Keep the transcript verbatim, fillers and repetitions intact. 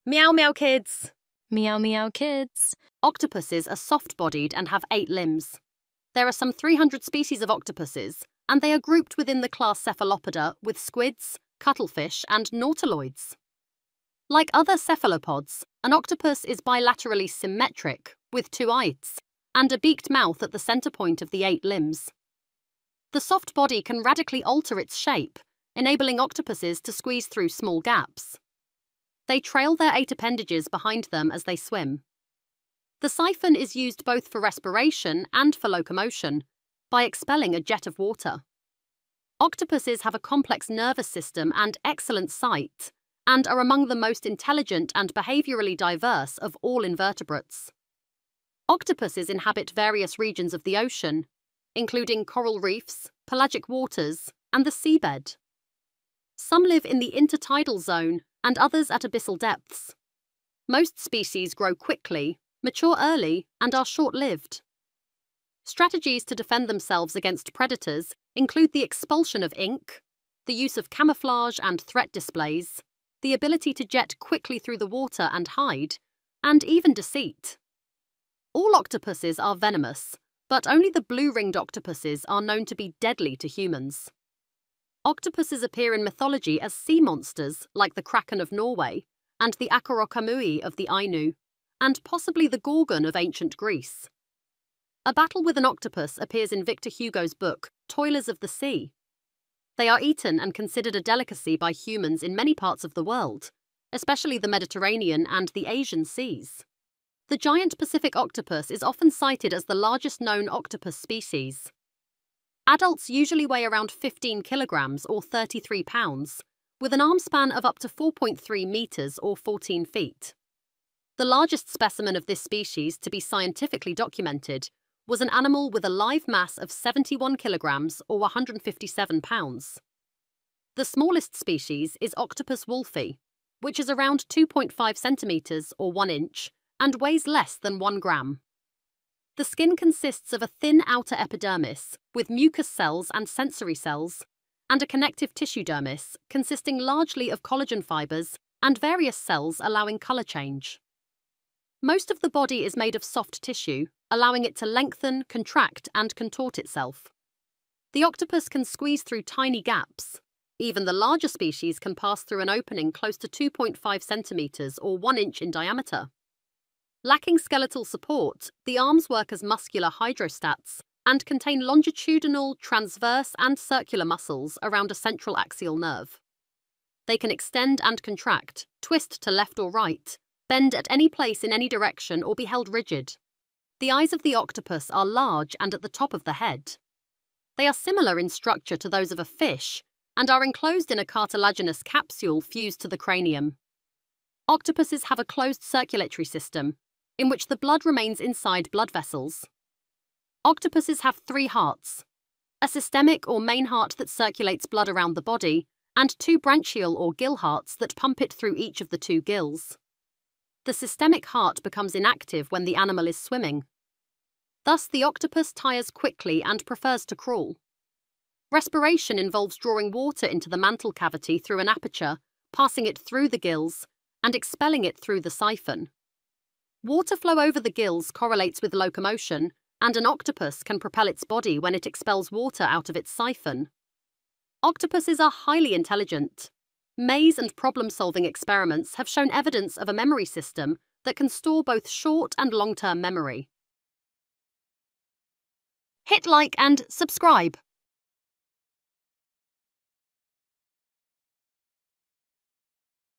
Meow meow kids! Meow meow kids! Octopuses are soft-bodied and have eight limbs. There are some three hundred species of octopuses, and they are grouped within the class Cephalopoda with squids, cuttlefish, and nautiloids. Like other cephalopods, an octopus is bilaterally symmetric, with two eyes, and a beaked mouth at the center point of the eight limbs. The soft body can radically alter its shape, enabling octopuses to squeeze through small gaps. They trail their eight appendages behind them as they swim. The siphon is used both for respiration and for locomotion, by expelling a jet of water. Octopuses have a complex nervous system and excellent sight, and are among the most intelligent and behaviorally diverse of all invertebrates. Octopuses inhabit various regions of the ocean, including coral reefs, pelagic waters, and the seabed. Some live in the intertidal zone and others at abyssal depths. Most species grow quickly, mature early, and are short-lived. Strategies to defend themselves against predators include the expulsion of ink, the use of camouflage and threat displays, the ability to jet quickly through the water and hide, and even deceit. All octopuses are venomous, but only the blue-ringed octopuses are known to be deadly to humans. Octopuses appear in mythology as sea monsters like the Kraken of Norway and the Akorokamui of the Ainu, and possibly the Gorgon of ancient Greece. A battle with an octopus appears in Victor Hugo's book, Toilers of the Sea. They are eaten and considered a delicacy by humans in many parts of the world, especially the Mediterranean and the Asian seas. The giant Pacific octopus is often cited as the largest known octopus species. Adults usually weigh around fifteen kilograms or thirty-three pounds, with an arm span of up to four point three meters or fourteen feet. The largest specimen of this species to be scientifically documented was an animal with a live mass of seventy-one kilograms or one hundred fifty-seven pounds. The smallest species is Octopus wolfi, which is around two point five centimeters or one inch and weighs less than one gram. The skin consists of a thin outer epidermis with mucous cells and sensory cells, and a connective tissue dermis consisting largely of collagen fibers and various cells allowing color change. Most of the body is made of soft tissue, allowing it to lengthen, contract, and contort itself. The octopus can squeeze through tiny gaps. Even the larger species can pass through an opening close to two point five centimeters or one inch in diameter. Lacking skeletal support, the arms work as muscular hydrostats and contain longitudinal, transverse, and circular muscles around a central axial nerve. They can extend and contract, twist to left or right, bend at any place in any direction, or be held rigid. The eyes of the octopus are large and at the top of the head. They are similar in structure to those of a fish and are enclosed in a cartilaginous capsule fused to the cranium. Octopuses have a closed circulatory system, in which the blood remains inside blood vessels. Octopuses have three hearts: a systemic or main heart that circulates blood around the body, and two branchial or gill hearts that pump it through each of the two gills. The systemic heart becomes inactive when the animal is swimming. Thus, the octopus tires quickly and prefers to crawl. Respiration involves drawing water into the mantle cavity through an aperture, passing it through the gills, and expelling it through the siphon. Water flow over the gills correlates with locomotion, and an octopus can propel its body when it expels water out of its siphon. Octopuses are highly intelligent. Maze and problem-solving experiments have shown evidence of a memory system that can store both short and long-term memory. Hit like and subscribe.